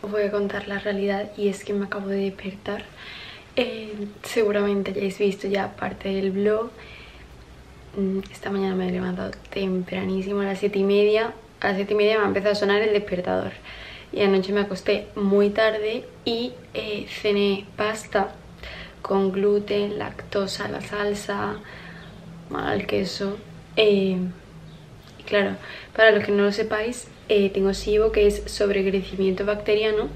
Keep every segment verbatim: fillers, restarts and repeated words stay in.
os voy a contar la realidad y es que me acabo de despertar. Eh, seguramente hayáis visto ya parte del vlog. Esta mañana me he levantado tempranísimo, a las siete y media. A las siete y media me ha empezado a sonar el despertador. Y anoche me acosté muy tarde y eh, cené pasta con gluten, lactosa, la salsa, mal queso. Eh, y claro, para los que no lo sepáis, eh, tengo SIBO, que es sobrecrecimiento bacteriano.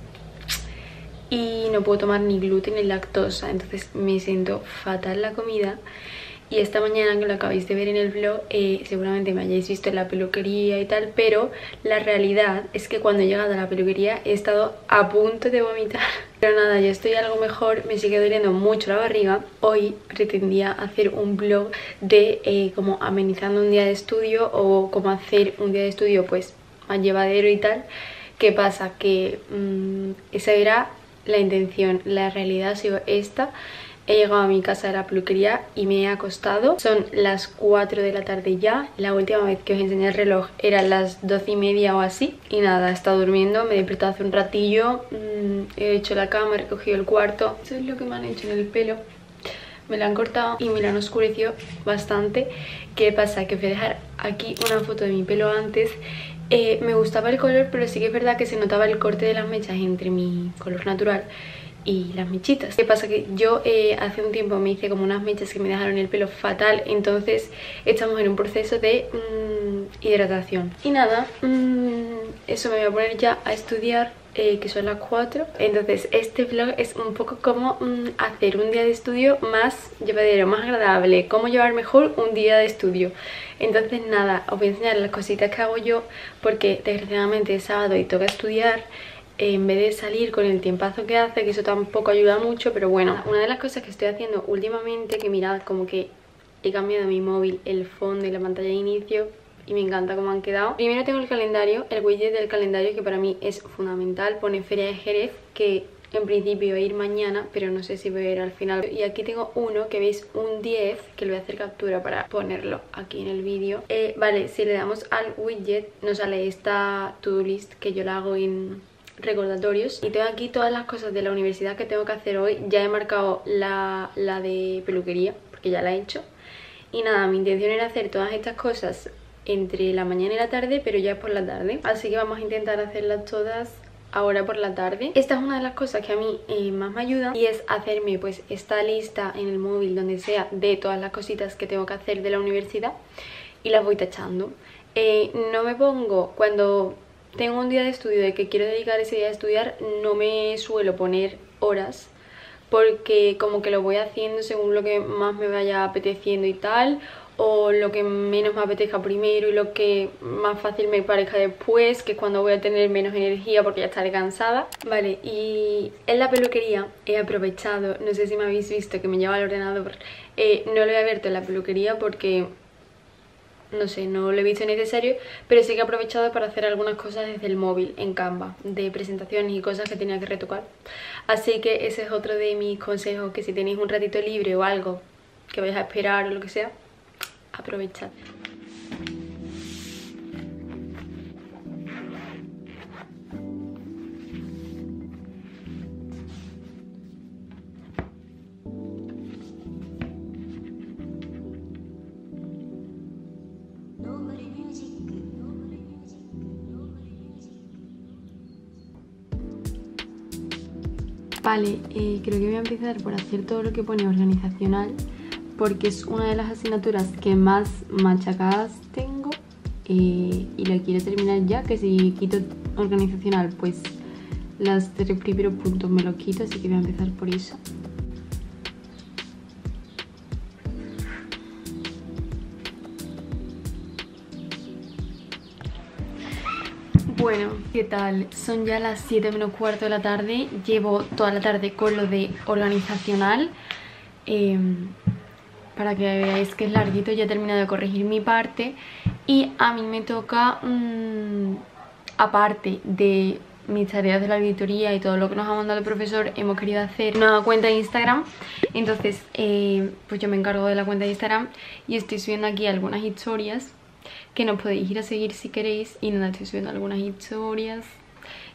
Y no puedo tomar ni gluten ni lactosa, entonces me siento fatal la comida. Y esta mañana, que lo acabáis de ver en el vlog, eh, seguramente me hayáis visto en la peluquería y tal, pero la realidad es que cuando he llegado a la peluquería he estado a punto de vomitar. Pero nada, ya estoy algo mejor, me sigue doliendo mucho la barriga. Hoy pretendía hacer un vlog de eh, como amenizando un día de estudio o cómo hacer un día de estudio pues más llevadero y tal. ¿Qué pasa? Que mmm, esa era la intención, la realidad ha sido esta. He llegado a mi casa de la peluquería y me he acostado. Son las cuatro de la tarde ya. La última vez que os enseñé el reloj eran las doce y media o así. Y nada, he estado durmiendo, me he despertado hace un ratillo. mmm, He hecho la cama, he recogido el cuarto. Eso es lo que me han hecho en el pelo. Me la han cortado y me la han oscurecido bastante. ¿Qué pasa? Que os voy a dejar aquí una foto de mi pelo antes. Eh, me gustaba el color, pero sí que es verdad que se notaba el corte de las mechas entre mi color natural y las mechitas. ¿Qué pasa? Que yo eh, hace un tiempo me hice como unas mechas que me dejaron el pelo fatal. Entonces estamos en un proceso de mmm, hidratación. Y nada, mmm, eso me voy a poner ya a estudiar, eh, que son las cuatro. Entonces este vlog es un poco como mmm, hacer un día de estudio más llevadero, más agradable. Cómo llevar mejor un día de estudio. Entonces nada, os voy a enseñar las cositas que hago yo, porque desgraciadamente es sábado y toca estudiar. En vez de salir con el tiempazo que hace, que eso tampoco ayuda mucho, pero bueno. Una de las cosas que estoy haciendo últimamente, que mirad, como que he cambiado mi móvil, el fondo y la pantalla de inicio, y me encanta cómo han quedado. Primero tengo el calendario, el widget del calendario, que para mí es fundamental. Pone Feria de Jerez, que en principio iba a ir mañana, pero no sé si voy a ir al final. Y aquí tengo uno que veis, un diez, que le voy a hacer captura para ponerlo aquí en el vídeo. eh, Vale, si le damos al widget nos sale esta to-do list, que yo la hago en recordatorios. Y tengo aquí todas las cosas de la universidad que tengo que hacer hoy. Ya he marcado la, la de peluquería, porque ya la he hecho. Y nada, mi intención era hacer todas estas cosas entre la mañana y la tarde, pero ya es por la tarde. Así que vamos a intentar hacerlas todas ahora por la tarde. Esta es una de las cosas que a mí eh, más me ayuda, y es hacerme pues esta lista en el móvil, donde sea, de todas las cositas que tengo que hacer de la universidad, y las voy tachando. Eh, no me pongo, cuando tengo un día de estudio de que quiero dedicar ese día a estudiar, no me suelo poner horas, porque como que lo voy haciendo según lo que más me vaya apeteciendo y tal, o lo que menos me apetezca primero y lo que más fácil me parezca después, que es cuando voy a tener menos energía porque ya estaré cansada. Vale, y en la peluquería he aprovechado, no sé si me habéis visto que me lleva el ordenador, eh, no lo he abierto en la peluquería porque no sé, no lo he visto necesario, pero sí que he aprovechado para hacer algunas cosas desde el móvil en Canva, de presentaciones y cosas que tenía que retocar. Así que ese es otro de mis consejos, que si tenéis un ratito libre o algo que vais a esperar o lo que sea, aprovechad. Vale, eh, creo que voy a empezar por hacer todo lo que pone organizacional, porque es una de las asignaturas que más machacadas tengo, eh, y la quiero terminar ya, que si quito organizacional pues los tres primeros puntos me los quito, así que voy a empezar por eso. Bueno, ¿qué tal? Son ya las siete menos cuarto de la tarde. Llevo toda la tarde con lo de organizacional. Eh, para que veáis que es larguito, ya he terminado de corregir mi parte. Y a mí me toca, mmm, aparte de mis tareas de la auditoría y todo lo que nos ha mandado el profesor, hemos querido hacer una cuenta de Instagram. Entonces, eh, pues yo me encargo de la cuenta de Instagram y estoy subiendo aquí algunas historias que nos podéis ir a seguir si queréis. Y nada, estoy subiendo algunas historias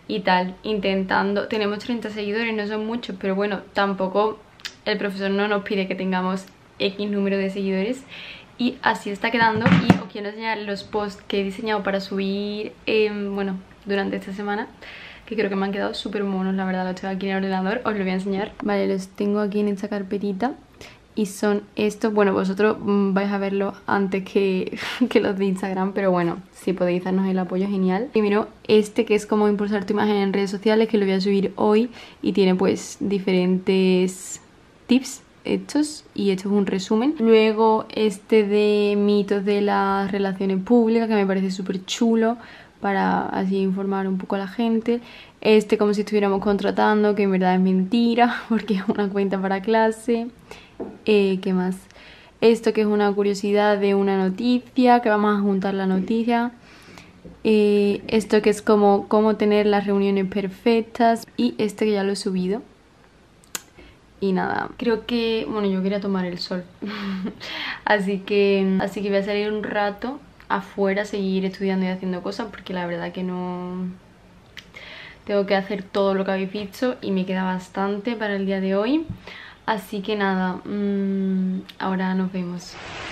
y tal, intentando, tenemos treinta seguidores, no son muchos, pero bueno, tampoco el profesor no nos pide que tengamos X número de seguidores. Y así está quedando. Y os quiero enseñar los posts que he diseñado para subir, eh, bueno, durante esta semana, que creo que me han quedado súper monos, la verdad. Los tengo aquí en el ordenador, os lo voy a enseñar. Vale, los tengo aquí en esta carpetita. Y son estos, bueno, vosotros mmm, vais a verlo antes que, que los de Instagram, pero bueno, si podéis darnos el apoyo, genial. Primero, este que es como impulsar tu imagen en redes sociales, que lo voy a subir hoy y tiene pues diferentes tips hechos, y esto es un resumen. Luego este de mitos de las relaciones públicas, que me parece súper chulo, para así informar un poco a la gente. Este como si estuviéramos contratando, que en verdad es mentira, porque es una cuenta para clase. Eh, ¿Qué más? Esto que es una curiosidad de una noticia, que vamos a juntar la noticia. Eh, esto que es como cómo tener las reuniones perfectas. Y este que ya lo he subido. Y nada, creo que, bueno, yo quería tomar el sol. así que así que voy a salir un rato afuera a seguir estudiando y haciendo cosas, porque la verdad que no... Tengo que hacer todo lo que habéis visto y me queda bastante para el día de hoy. Así que nada, mmm, ahora nos vemos.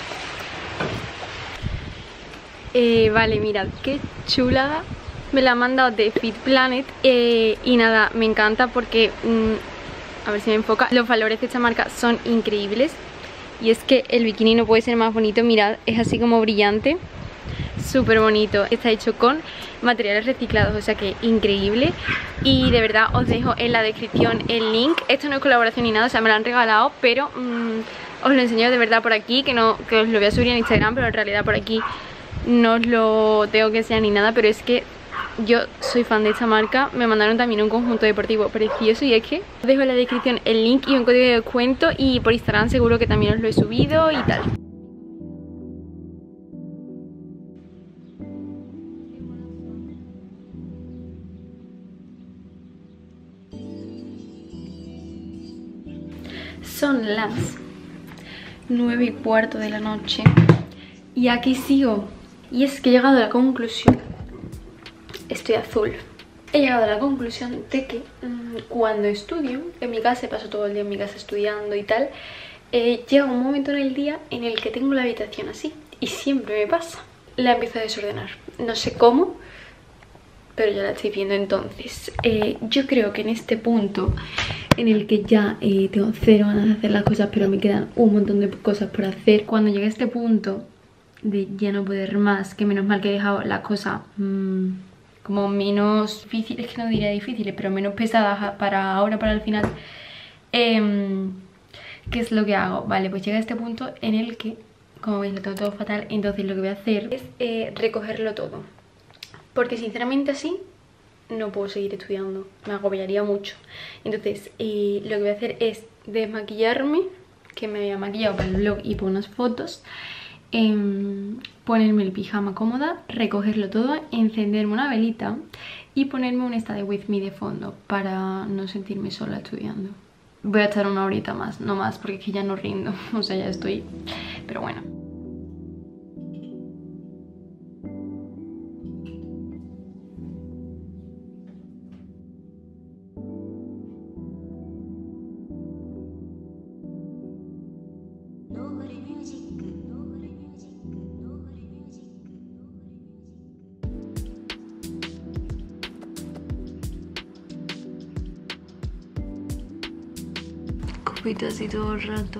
Eh, vale, mirad, qué chulada. Me la han mandado de Fit Planet. Eh, y nada, me encanta porque... Mmm, a ver si me enfoca. Los valores de esta marca son increíbles. Y es que el bikini no puede ser más bonito. Mirad, es así como brillante. Súper bonito. Está hecho con materiales reciclados, o sea que increíble. Y de verdad os dejo en la descripción el link. Esto no es colaboración ni nada, o sea, me lo han regalado, pero mmm, os lo enseño de verdad por aquí, que no, que os lo voy a subir en Instagram, pero en realidad por aquí no os lo tengo que enseñar ni nada. Pero es que yo soy fan de esta marca. Me mandaron también un conjunto deportivo precioso, y es que os dejo en la descripción el link y un código de descuento, y por Instagram seguro que también os lo he subido y tal. Son las nueve y cuarto de la noche y aquí sigo. Y es que he llegado a la conclusión, estoy azul, he llegado a la conclusión de que mmm, cuando estudio, en mi casa, paso todo el día en mi casa estudiando y tal, eh, llega un momento en el día en el que tengo la habitación así, y siempre me pasa, la empiezo a desordenar, no sé cómo, pero ya la estoy viendo. Entonces eh, yo creo que en este punto en el que ya eh, tengo cero ganas de hacer las cosas, pero me quedan un montón de cosas por hacer, cuando llegue a este punto de ya no poder más, que menos mal que he dejado las cosas mmm, como menos difíciles, que no diría difíciles, pero menos pesadas para ahora, para el final, eh, ¿qué es lo que hago? Vale, pues llega a este punto en el que, como veis, lo tengo todo fatal. Entonces lo que voy a hacer es eh, recogerlo todo, porque sinceramente así no puedo seguir estudiando, me agobiaría mucho. Entonces eh, lo que voy a hacer es desmaquillarme, que me había maquillado para el vlog y para unas fotos, eh, ponerme el pijama cómoda, recogerlo todo, encenderme una velita y ponerme un Stay With Me de fondo para no sentirme sola estudiando. Voy a estar una horita más, no más, porque es que ya no rindo, o sea, ya estoy, pero bueno. Copito así todo el rato.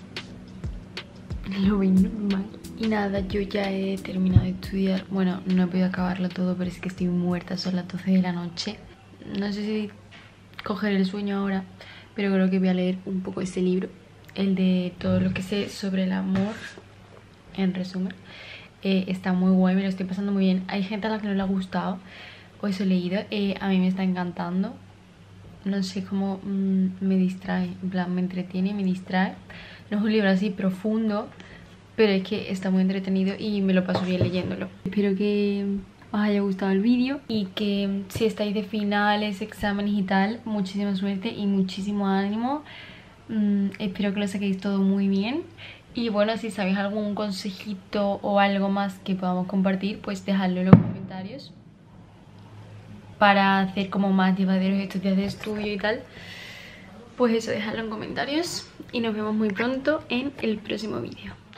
Lo vi normal. Y nada, yo ya he terminado de estudiar. Bueno, no he podido acabarlo todo, pero es que estoy muerta. Son las doce de la noche. No sé si coger el sueño ahora, pero creo que voy a leer un poco ese libro, el de todo lo que sé sobre el amor, en resumen. eh, Está muy guay, me lo estoy pasando muy bien. Hay gente a la que no le ha gustado, o eso he leído. eh, A mí me está encantando. No sé cómo mmm, me distrae, en plan me entretiene, me distrae. No es un libro así profundo, pero es que está muy entretenido y me lo paso bien leyéndolo. Espero que os haya gustado el vídeo y que si estáis de finales, exámenes y tal, muchísima suerte y muchísimo ánimo. mm, Espero que lo saquéis todo muy bien. Y bueno, si sabéis algún consejito o algo más que podamos compartir, pues dejadlo en los comentarios. para hacer como más llevaderos estos días de estudio y tal. Pues eso, dejadlo en comentarios y nos vemos muy pronto en el próximo vídeo.